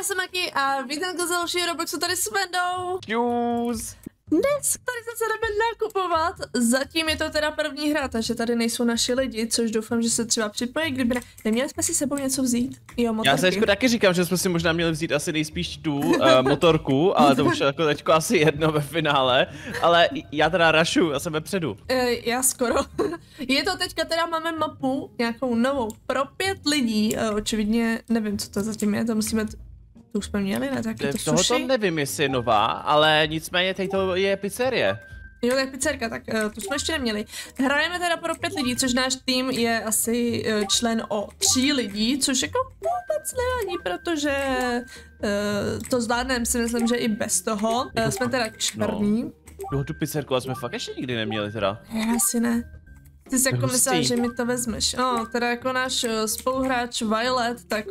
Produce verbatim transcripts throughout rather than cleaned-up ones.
já jsem Maki a vítám z dalšího Robloxu tady s Vendou. Čus. Dnes tady se jdeme nakupovat, zatím je to teda první hra, takže tady nejsou naši lidi, což doufám, že se třeba připojí, kdyby ne... Neměli jsme si sebou něco vzít? Jo, motorky. Já se teďko taky říkám, že jsme si možná měli vzít asi nejspíš tu uh, motorku, ale to už je jako teďko asi jedno ve finále, ale já teda rašu, já jsem vepředu. E, já skoro. Je to teďka teda, máme mapu, nějakou novou, pro pět lidí, e, očividně, nevím, co to zatím je, to musíme... To už jsme měli, ne? Taky to Toho to nevím, jestli je nová, ale nicméně teď to je pizzerie. Jo, to je pizzerka, tak uh, to jsme ještě neměli. Hrajeme teda pro pět lidí, což náš tým je asi uh, člen o tří lidí, což jako vůbec nevadí, protože uh, to zvládneme, si myslím, že i bez toho. Uh, jsme teda čtvrní. No, tu pizzerku jsme fakt ještě nikdy neměli teda. Já asi ne. Ty jsi jako myslel, že mi to vezmeš. No, teda jako náš uh, spoluhráč Violet, tak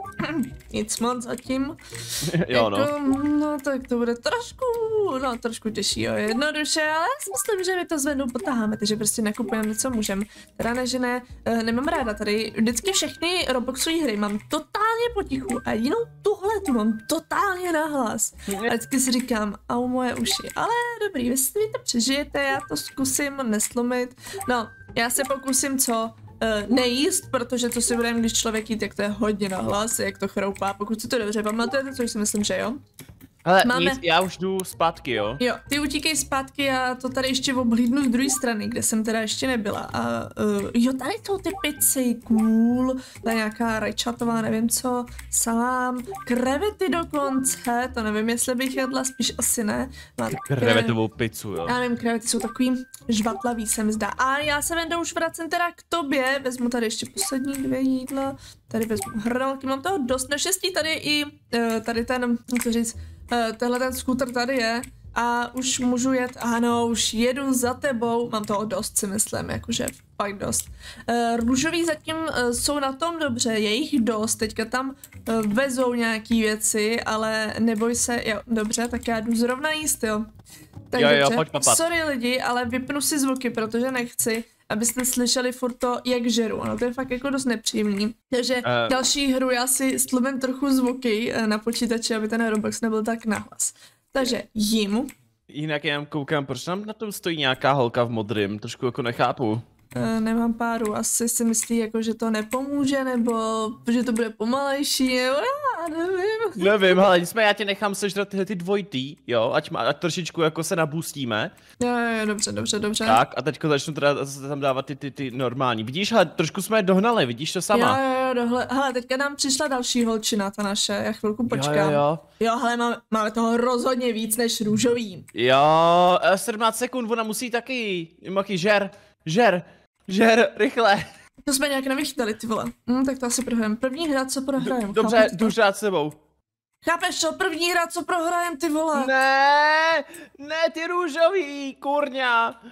nic moc zatím. Jo, no. Jako, no, tak to bude trošku, no, trošku těžší, jo, jednoduše, ale já si myslím, že my to zvednou potáháme, takže prostě nakupujeme, co můžeme. Teda ne, že ne, uh, nemám ráda tady, vždycky všechny Robloxové hry mám totálně potichu a jinou tuhle tu mám totálně nahlas. A vždycky si říkám, au moje uši, ale dobrý, vy si to přežijete, já to zkusím neslomit, no. Já se pokusím co uh, nejíst, protože to si budeme, když člověk jít, jak to je hodně nahlas, jak to chroupá, pokud si to dobře pamatujete, což si myslím, že jo. Ale Máme... nic, já už jdu zpátky, jo? Jo, ty utíkej zpátky a to tady ještě oblídnu z druhé strany, kde jsem teda ještě nebyla. A uh, jo, tady jsou ty pizzy, cool, ta nějaká rajčatová, nevím co, salám, krevety dokonce, to nevím, jestli bych jedla, spíš asi ne. Má krevetovou pizzu, jo? Já nevím, krevety jsou takový žvatlavý, se mi zdá. A já se Vendo už vracím teda k tobě, vezmu tady ještě poslední dvě jídla, tady vezmu hrnolky, mám toho dost, naštěstí tady i uh, tady ten, jak to říct, Uh, tenhle ten skuter tady je a už můžu jet, ano, už jedu za tebou, mám toho dost si myslím, jakože fakt dost. Uh, růžový zatím uh, jsou na tom dobře, je jich dost, teďka tam uh, vezou nějaký věci, ale neboj se, jo, dobře, tak já jdu zrovna jíst, jo. Tak jo, dobře, jo, pojď papat. Sorry lidi, ale vypnu si zvuky, protože nechci, abyste slyšeli furt to, jak žeru, no to je fakt jako dost nepříjemný. Takže uh, další hru já si stlumím trochu zvuky uh, na počítači, aby ten Roblox nebyl tak nahlas. Takže jim. Jinak já koukám, proč tam na tom stojí nějaká holka v modrým, trošku jako nechápu. Uh, nemám páru, asi si myslí jako, že to nepomůže, nebo že to bude pomalejší, nebo já nevím. Nevím, ale nicméně já tě nechám sežrat tyhle ty dvojitý, jo, ať, má, ať trošičku jako se nabustíme. Jo, jo, dobře, dobře, dobře. Tak a teďko začnu teda tam dávat ty, ty, ty normální. Vidíš, hele, trošku jsme je dohnali, vidíš to sama? Jo, jo, jo, dohle, hele, teďka nám přišla další holčina, ta naše, já chvilku počkám. Jo, jo, jo. Jo, hele, máme, máme toho rozhodně víc než růžový. Jo, sedmnáct sekund, ona musí taky, Maki, žer, žer. Žer, rychle. To jsme nějak nevychytali, ty vole. Hm, tak to asi prohrajeme. První hra, co prohrajeme. Dobře, jdu řád s sebou. Chápeš co? První hra, co prohrajeme, ty vole. Ne, ne, ty růžový, kurňa.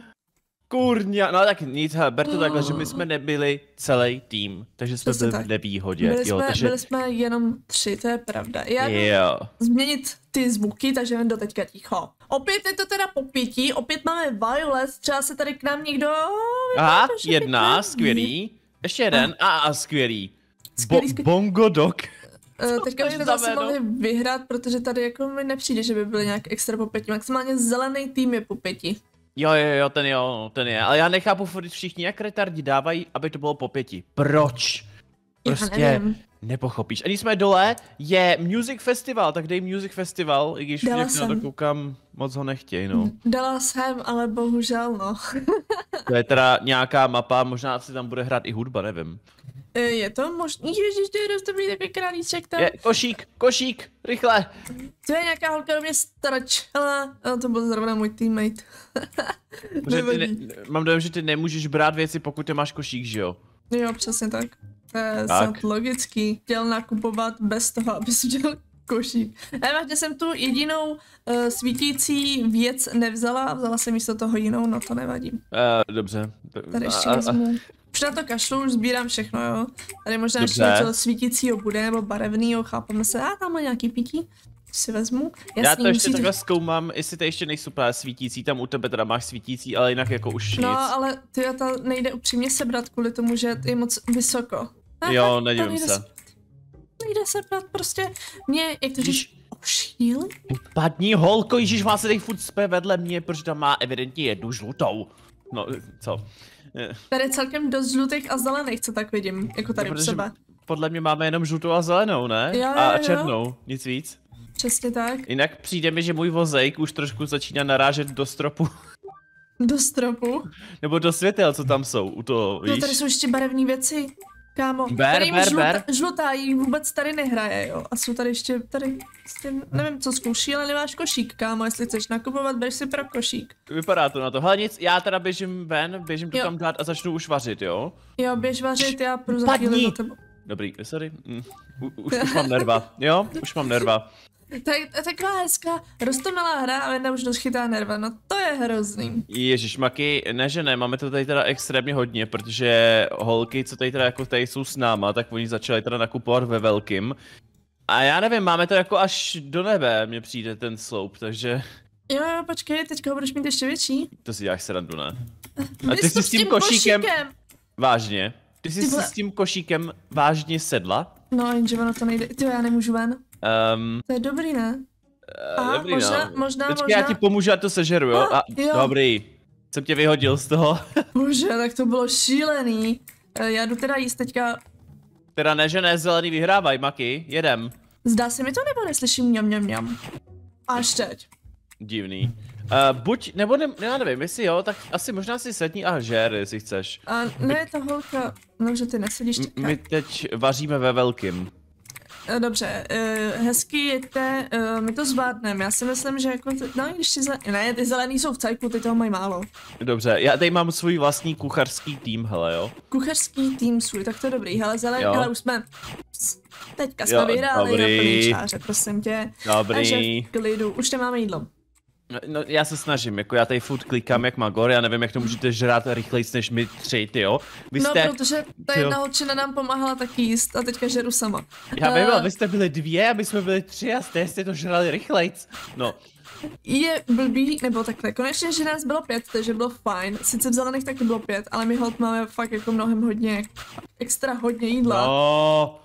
Kurňa, no tak nic, hele, ber to oh. takhle, že my jsme nebyli celý tým, takže jsme byli v nevýhodě. Byli, jo, jsme, takže... byli jsme jenom tři, to je pravda. Já jo. Změnit ty zvuky, takže jen do teďka ticho. Opět je to teda po pěti, opět máme Violet, třeba se tady k nám někdo... Aha, jedna, skvělý. Ještě jeden, a, a skvělý. skvělý, skvělý. Bo Bongo Dog. Uh, teďka bychom zase mohli vyhrát, protože tady jako mi nepřijde, že by byly nějak extra po pěti. Maximálně zelený tým je po pěti. Jo, jo, jo, ten jo, ten je. Ale já nechápu, furt všichni jak retardi dávají, aby to bylo po pěti. Proč? Prostě nepochopíš. A jsme dole, je Music Festival, tak dej Music Festival, i když jak na to koukám, moc ho nechtěj, no. Dala jsem, ale bohužel, no. To je teda nějaká mapa, možná si tam bude hrát i hudba, nevím. Je to možný, ježiš, to je dost dobrý takový králíček tam. Je, košík, košík, rychle. To je nějaká holka do mě strčela, no to byl zrovna můj teammate. ne, mám dojem, že ty nemůžeš brát věci, pokud ty máš košík, že jo? Jo, přesně tak. To je snad logický. Chtěl nakupovat bez toho, abys udělal košík. Ne, vážně jsem tu jedinou uh, svítící věc nevzala, vzala jsem místo toho jinou, no to nevadí. Uh, dobře. Tady ještě vezmu. Už na to kašlu, už sbírám všechno, jo. Tady možná ještě něco svítícího bude, nebo barevného, chápeme se. A tamhle nějaký pití. Si vezmu. Jasný, já to ještě takhle zkoumám, jestli to ještě nejsou právě svítící, tam u tebe teda máš svítící, ale jinak jako už nic. No, ale ty to nejde upřímně sebrat kvůli tomu, že je moc vysoko. A, jo, nedívám se. nejde se pát, prostě mě, jak to říct, ošíli? Padni holko, Ježíš má se tady furt spe vedle mě, protože tam má evidentně jednu žlutou. No, co? Tady je celkem dost žlutých a zelených, co tak vidím, jako tady u sebe. Podle mě máme jenom žlutou a zelenou, ne? Jo, jo, a jo. černou, nic víc. Přesně tak. Jinak přijde mi, že můj vozejk už trošku začíná narážet do stropu. Do stropu? Nebo do světel, co tam jsou, u toho, víš? No tady jsou ještě barevné věci, kámo. Ber, tady jim ber, žluta, ber. žlutá jí vůbec tady nehraje, jo. A jsou tady ještě, tady, prostě, nevím co zkouší, ale nemáš košík, kámo. Jestli chceš nakupovat, bereš si pro košík. Vypadá to na to. Hele nic, já teda běžím ven, běžím to Jo. tam dát a začnu už vařit, jo? Jo, běž vařit, já půjdu za chvíli za tebou. Dobrý, sorry. Mm. U, už, už mám nerva, jo? Už mám nerva. Tak, taková hezká roztomilá hra a Venda už dost chytá nerva, no to je hrozný. Ježišmaky, ne že ne, máme to tady teda extrémně hodně, protože holky, co tady teda jako tady jsou s náma, tak oni začali teda nakupovat ve velkým. A já nevím, máme to jako až do nebe, mně přijde ten sloup, takže... Jo, jo, počkej, teďka ho budeš mít ještě větší. To si děláš srandu, ne? A ty jsi s tím košíkem... košíkem. Vážně? Ty jsi Ty si vole- s tím košíkem vážně sedla? No, jenže ono to nejde, ty já nemůžu ven. Um, To je dobrý, ne? uh, A, dobrý, možná, no. možná, Počkej, možná. já ti pomůžu, já to sežeru, jo? A, A, jo. Dobrý. Jsem tě vyhodil z toho. Bože, tak to bylo šílený. Eh, Já jdu teda jíst teďka. Teda ne, že ne, zelený vyhrávaj, Maki, jedem. Zdá se mi to, nebo neslyším mňam, mňam, mňam? Až teď. Divný. Uh, buď, nebo ne, já nevím, jestli jo, tak asi možná si sedni a žer, jestli chceš. A ne, to holka, no, že ty nesedíš M- teďka. my teď vaříme ve velkým. Eh, Dobře, uh, hezky jete, uh, my to zvládneme. Já si myslím, že jako, ty, no, když ty zelený, ne, ty zelený jsou v cajku, ty toho mají málo. Dobře, já tady mám svůj vlastní kuchařský tým, hele jo. Kuchařský tým svůj, tak to je dobrý. Hele, zelený, Jo. hele, už jsme, teďka jsme Jo, vyhráli dobrý. na plný čáře, prosím tě. Dobrý. Takže v klidu, už nemáme jídlo. No, já se snažím, jako já tady furt klikám jak magor, já nevím, jak to můžete žrát rychlejc než my tři, ty jo. Vy No, jste, protože ta jo. jedna holčina nám pomáhala taky jíst a teďka žeru sama. já vím, Eh, ale vy jste byli dvě a my jsme byli tři a jste, jste to žrali rychlejc. No, Je blbý, nebo takhle, konečně, že nás bylo pět, takže bylo fajn. Sice v zelených taky bylo pět, ale my hold máme fakt jako mnohem hodně, extra hodně jídla. no,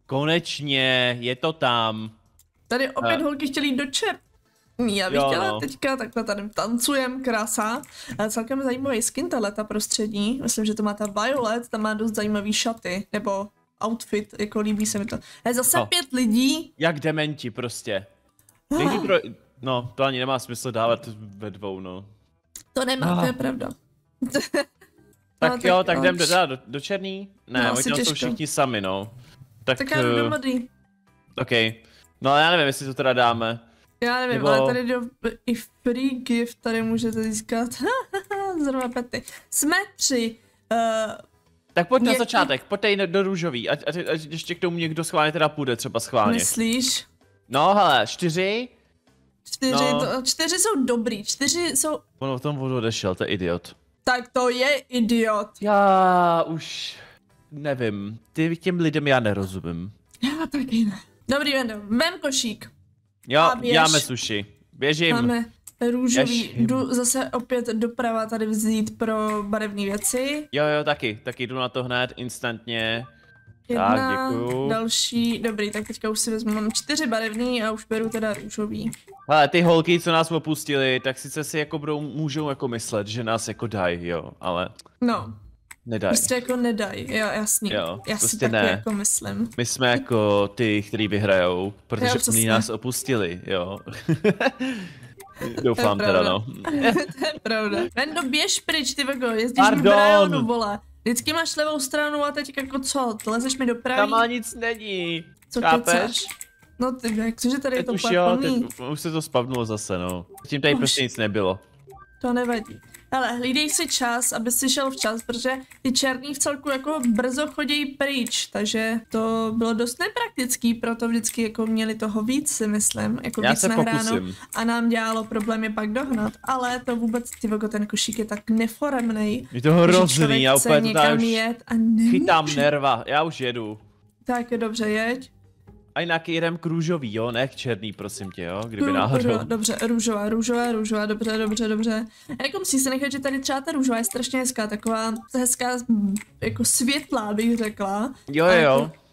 konečně, je to tam. Tady opět Eh. holky chtěli jít do čep. Já bych Jo, chtěla no. teďka takhle tady tancujem, krása. A celkem zajímavý skin tahleta prostřední. Myslím, že to má ta Violet, tam má dost zajímavý šaty, nebo outfit, jako líbí se mi to. Je zase No. pět lidí. Jak dementi prostě. Někdy pro... No, to ani nemá smysl dávat ve dvou, no. To nemá, Ah. to je pravda. Tak No, jo, tak tak jo. jdem do, do, do černý? Ne, No, oni asi tam jsou těžko. všichni sami, no. Tak, Tak já jdu do uh, mody. OK. No ale já nevím, jestli to teda dáme. Já nevím, Nebo- ale tady do, i free gift tady můžete získat. Zrovna pety. Jsme tři. Uh, Tak pojď na Jaký- začátek, pojď tady do růžový, ať, ať, ať ještě k tomu někdo schválně teda půjde, třeba schválně. myslíš? No hele, čtyři, Čtyři, No. to, čtyři jsou dobrý, čtyři jsou... on o tom vodu odešel, to je idiot. Tak to je idiot. Já už nevím, ty těm lidem já nerozumím. Já taky ne. Dobrý, Vendo, vem košík. Jo, A běž. děláme sushi, běžím. Máme růžový, Běžím. jdu zase opět doprava tady vzít pro barevné věci. Jo, jo, taky, taky jdu na to hned, instantně. Jedna, Tak, děkuju. další, dobrý, tak teďka už si vezmu, mám čtyři barevný a už beru teda růžový. Hele, ty holky, co nás opustili, tak sice si jako budou, můžou jako myslet, že nás jako dají, jo, ale No, nedají. prostě jako nedaj, jo, jasný. Jo, Já si prostě taky ne. jako myslím. My jsme jako ty, kteří vyhrajou, protože Jo, oni přesně. nás opustili, jo. Doufám To je teda, pravda. no. To je pravda. Vendo, běž pryč, ty vego, jezdíš mi v Pardon. rajonu, vole. Vždycky máš levou stranu a teď jako co, lezeš mi do pravý? Tam ale nic není, Co chápeš? kecáš? No ty, jak cože tady je Teď to už úplně jo, plný? teď už se to spavnulo zase, no. Tím tady Už. prostě nic nebylo. To nevadí. Hele, hlídej si čas, aby si šel včas, protože ty černý v celku jako brzo chodí pryč, takže to bylo dost nepraktický, proto vždycky jako měli toho víc, si myslím, jako Já víc se nahráno pokusím. a nám dělalo problém je pak dohnat, ale to vůbec, ty vogo, ten košík je tak neforemnej, Je to že hrozný, člověk já chce úplně to někam tady už jet a nemůže. chytám nerva, já už jedu. Tak je dobře, jeď. A jinak jedem k růžový, jo, ne k černý, prosím tě, jo, kdyby Rů- náhodou. rů- Dobře, růžová, růžová, růžová, dobře, dobře, dobře. A jako musí se nechat, že tady třeba ta růžová je strašně hezká, taková hezká, mm, jako světlá bych řekla. Jo, A jo, jako jo.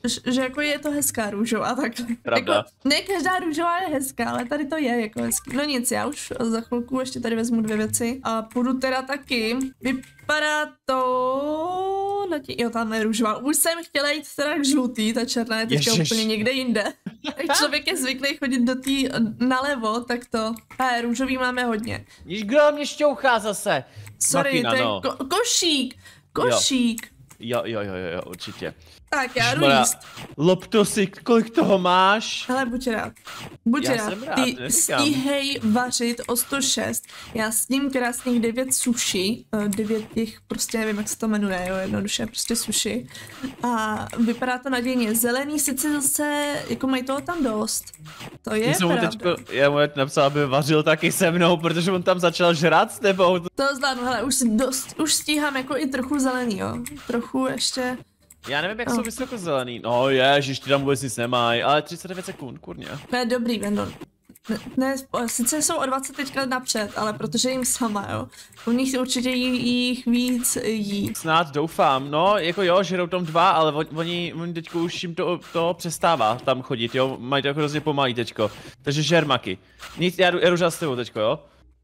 že jako je to hezká růžová takhle. Pravda. Jako, ne každá růžová je hezká, ale tady to je jako hezký. No nic, já už za chvilku ještě tady vezmu dvě věci a půjdu teda taky. Vypadá to... Na tě... Jo, tam je růžová. Už jsem chtěla jít teda k žlutý, ta černá je teďka Ježiš. úplně někde jinde. Jak člověk je zvyklý chodit do tý nalevo, tak to... He, růžový máme hodně. Již kdo mě šťouchá zase? Sorry, Makina, to je no. ko- košík. Košík. Jo, jo, jo, jo, jo, určitě. Tak, já jdu Žmara, jíst. Loptosy, kolik toho máš? Hele, buď rád. Buď Já rád. jsem rád, Ty neříkám. stíhej vařit o sto šest. Já s ním krásných devět sushi. eh, devět těch, prostě nevím, jak se to jmenuje, jo, jednoduše, prostě sushi. A vypadá to nadějně. Zelený sice zase, jako mají toho tam dost. To je Já jsem mu pravda. teďko, já mu napsal, aby vařil taky se mnou, protože on tam začal žrát s tebou. To zvládnu, hele, už, si dost, už stíhám jako i trochu zelený, jo. Trochu ještě. Já nevím, jak No. jsou vysoko zelený. No ježiš, ty tam vůbec nic nemají, ale třicet devět sekund, kurně. Ne, dobrý, Vendon. Ne, ne, sice jsou o dvacet teďka napřed, ale protože jim sama, jo. U nich určitě jí, jich víc jí. Snad doufám, no, jako jo, žerou tam dva, ale on- oni, oni teďko už jim to, to přestává tam chodit, jo, mají to jako hrozně pomalý teďko. Takže žer maky. Nic, já jdu, já jdu žát s tebou teďko, jo.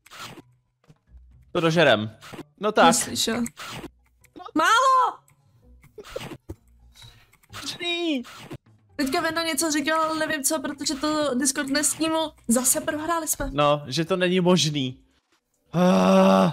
To dožerem. No tak. Myslíš, jo? Málo! Počkej. Teďka Vendo něco říkal, ale nevím co, protože to Discord nesnímul. Zase prohráli jsme. No, že to není možný. Ah.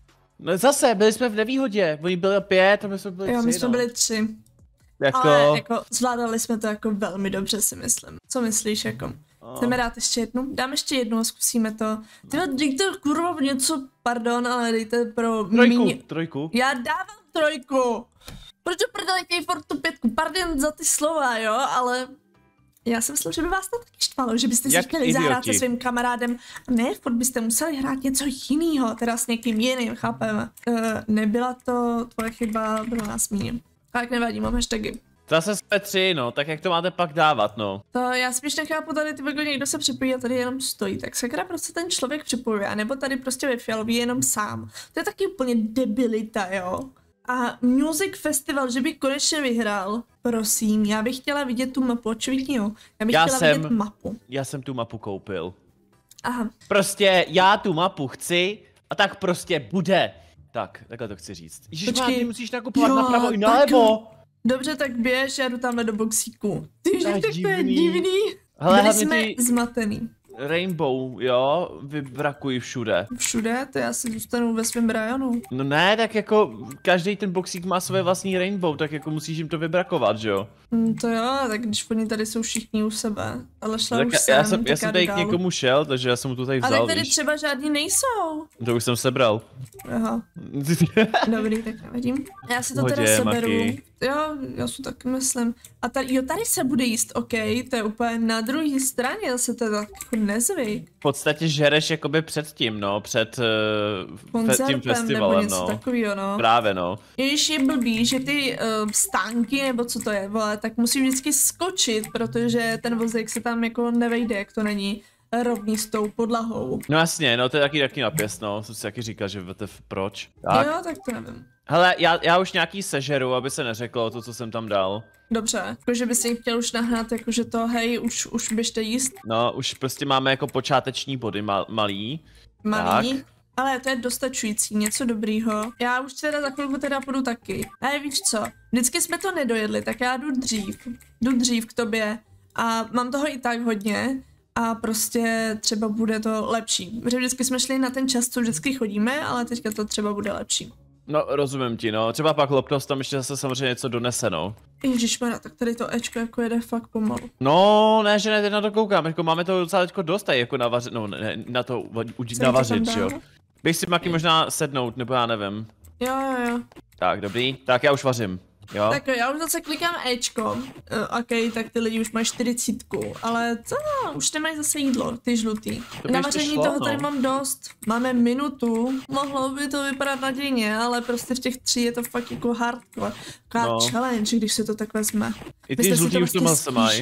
No zase, byli jsme v nevýhodě, oni byli pět a my jsme byli Jo, tři, my jsme no. byli tři. Jako... Ale jako zvládali jsme to jako velmi dobře, si myslím. Co myslíš, jako? Oh. Chceme dát ještě jednu? Dám ještě jednu a zkusíme to. Tyhle, dejte kurva něco, pardon, ale dejte pro Trojku, míň- trojku. Já dávám trojku. Proč prdele chtějí furt tu pětku? Pardon za ty slova, jo, ale já si myslím, že by vás to taky štvalo, že byste si Jak chtěli idioti. zahrát se svým kamarádem. Ne, furt byste museli hrát něco jiného, teda s někým jiným, chápeme. Uh, nebyla to tvoje chyba, bylo nás míně. Tak nevadí, mám hashtagy. Zase jsme tři, no, tak jak to máte pak dávat, no. To já spíš nechápu tady ty jako někdo se připojí a tady jenom stojí. Tak sakra prostě ten člověk připojuje, nebo tady prostě ve fialový jenom sám. To je taky úplně debilita, jo. A Music Festival, že by konečně vyhrál, prosím, já bych chtěla vidět tu mapu, očividně, já bych Já chtěla jsem- vidět mapu. Já jsem tu mapu koupil. Aha, Prostě já tu mapu chci a tak prostě bude. Tak, takhle to chci říct. Ježiš, Počkej. ty musíš nakupovat Jo, napravo i tak- nalevo. dobře, tak běž, já jdu tamhle do boxíku. Ty, To je tak to je divný. divný. Hele, Byli hlavně jsme ty zmatený. Rainbow, jo, vybrakují všude. Všude, to já si zůstanu ve svém rajonu. No ne, tak jako každý ten boxík má své vlastní Rainbow, tak jako musíš jim to vybrakovat, že jo? Hm, to jo, tak když oni tady jsou všichni u sebe. Ale šla Tak už já, jsem, já jsem, já tak jsem jdu tady k dál. někomu šel, takže já jsem mu to tady Ale vzal, tady víš. třeba žádní nejsou. To už jsem sebral. Aha, dobrý, tak nevadím. Já si to Hodě, teda seberu. Maki. Jo, já si taky myslím. A tady, jo, tady se bude jíst, ok, to je úplně na druhé straně, zase to je tak jako nezvyk. V podstatě žereš jakoby před tím, no, před uh, fe, tím Koncertem nebo festivalem, něco no. takového, no. Právě, no. Jež je blbý, že ty uh, stánky, nebo co to je, vole, tak musí vždycky skočit, protože ten vozík se tam jako nevejde, jak to není rovný s tou podlahou. No jasně, no to je taky taky napěs, no, jsem si taky říkal, že V T F, proč? Tak. Jo, tak to nevím. Hele, já, já už nějaký sežeru, aby se neřeklo to, co jsem tam dal. Dobře, jakože bys jim chtěl už nahrát, jakože to, hej, už, už běžte jíst, No, už prostě máme jako počáteční body mal, malý. malý. Tak. Ale to je dostačující, něco dobrýho. Já už teda za chvilku teda půjdu taky. Ale víš co, vždycky jsme to nedojedli, tak já jdu dřív. Jdu dřív k tobě a mám toho i tak hodně. A prostě třeba bude to lepší. Protože vždycky jsme šli na ten čas, co vždycky chodíme, ale teďka to třeba bude lepší. No, rozumím ti, no. Třeba pak Loptos tam ještě zase samozřejmě něco donese, no. Ježišmarja, tak tady to Ečko jako jede fakt pomalu. No, ne, že ne, teď na to koukám, jako máme to docela teďko dost tady, jako navařit, no, ne, na to u, Co navařit, to tam že jo. dál? Bych si Maki možná sednout, nebo já nevím. Jo, jo, jo. Tak, dobrý, tak já už vařím, jo. Tak jo, já už zase klikám Ečko. Uh, ok, tak ty lidi už mají čtyřicítku, ale co, už nemají zase jídlo, ty žlutý. To by Na ještě vaření šlo, toho tady no. mám dost. Máme minutu, mohlo by to vypadat nadějně, ale prostě v těch tří je to fakt jako hardcore. Taková No. challenge, když se to tak vezme. I Byste ty si žlutý to už to vlastně mal se mají.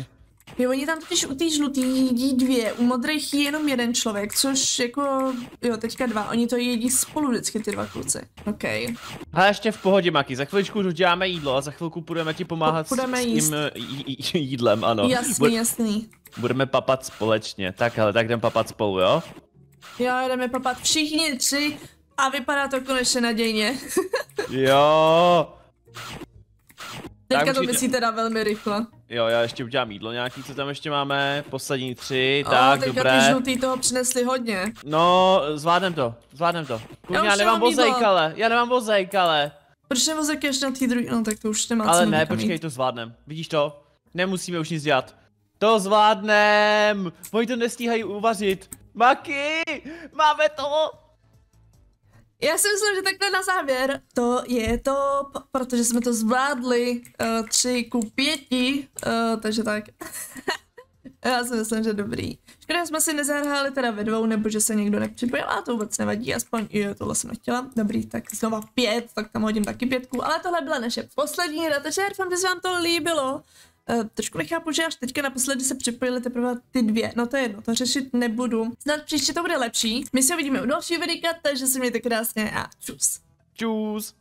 Jo, oni tam totiž u té žlutý jedí dvě, u modrých je jenom jeden člověk, což jako, jo, teďka dva, oni to jedí spolu vždycky ty dva kluci. OK. A ještě v pohodě, Maki, za chviličku už děláme jídlo a za chvilku budeme ti pomáhat Po, s, s tím jí, jídlem, ano. Jasný, Bud jasný. Budeme papat společně, tak hele, tak jdem papat spolu, jo? Jo, jdeme papat všichni tři a vypadá to konečně nadějně. Jo. Teďka to myslí teda velmi rychle. Jo, já ještě udělám jídlo nějaký, co tam ještě máme, poslední tři, o, tak teďka dobré. Ty žlutý toho přinesli hodně. No, zvládnem to, zvládnem to. Kurňa, já, já nemám vozejk, ale, já nemám vozejk, ale. Proč nevozejk ještě na tý druhý, no tak to už nemá Ale cenu ne, počkej, mít. to zvládnem, vidíš to? Nemusíme už nic dělat. To zvládnem, oni to nestíhají uvařit. Maki, máme to. Já si myslím, že takhle na závěr to je top, protože jsme to zvládli uh, tři ku pěti, uh, takže tak. Já si myslím, že dobrý. Škoda, jsme si nezahráli teda ve dvou, nebo že se někdo nepřipojil, ale to vůbec nevadí, aspoň jo, tohle jsem nechtěla. Dobrý, tak znova pět, tak tam hodím taky pětku, ale tohle byla naše poslední hra, takže doufám, že se vám to líbilo. Uh, trošku nechápu, že až teďka naposledy se připojily teprve ty dvě, no to je jedno, to řešit nebudu. Snad příště to bude lepší. My se uvidíme u dalšího videa, takže se mějte krásně a čus. Čus.